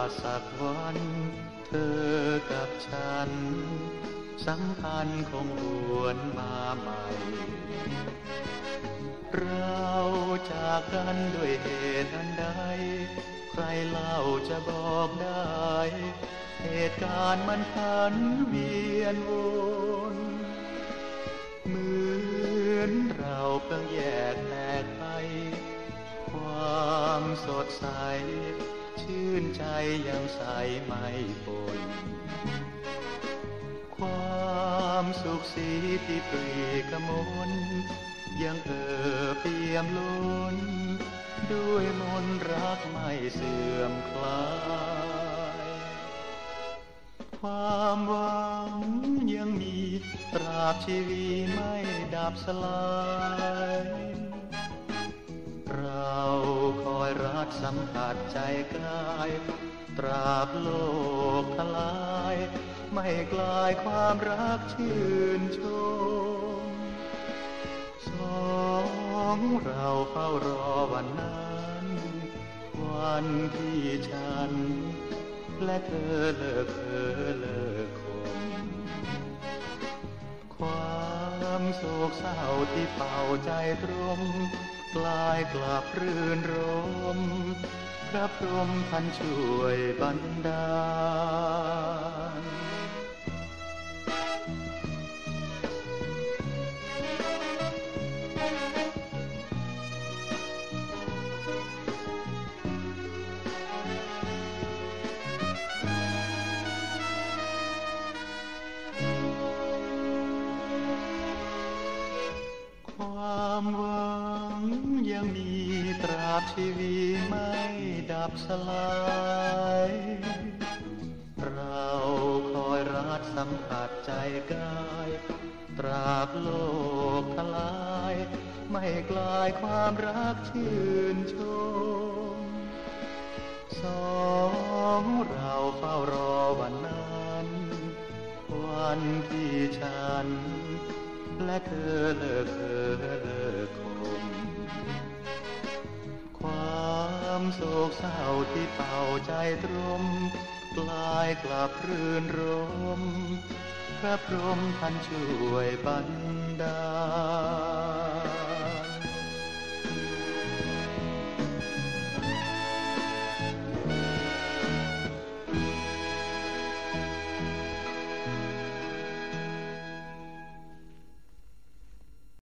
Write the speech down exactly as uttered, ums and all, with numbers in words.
สักวันเธอกับฉันสัมพันธ์คงหวนมาใหม่เราจากกันด้วยเหตุอันใดใครเล่าจะบอกได้เหตุการณ์มันพันเวียนวนเหมือนเราเพิ่งแยกแตกไปความสดใสชื่นใจยังใสไม่ปนความสุขสีที่ปรีกมลยังเอ่อเปี่ยมล้นด้วยมนต์รักไม่เสื่อมคลายความหวังยังมีตราบชีวิตไม่ดับสลายเราคอยรักสัมผัสใจกายตราบโลกทลายไม่กลายความรักชื่นชมสองเราเฝ้ารอวันนั้นวันที่ฉันและเธอเลิกเธอเลิกคมความโศกเศร้าที่เป่าใจตรมกลายกลับรื่นรมพระพรหมท่านช่วยบันดาลความหวังยังมีตราบชีวิตไม่ดับสลายเราคอยรักสัมผัสใจกายตราบโลกทลายไม่กลายความรักชื่นชมสองเราเฝ้ารอวันนั้นวันที่ฉันและเธอเลิกเธอเลิกคมความโศกเศร้าที่เป่าใจตรมกลายกลับรื่นรมพระพรหมท่านช่วยบันดา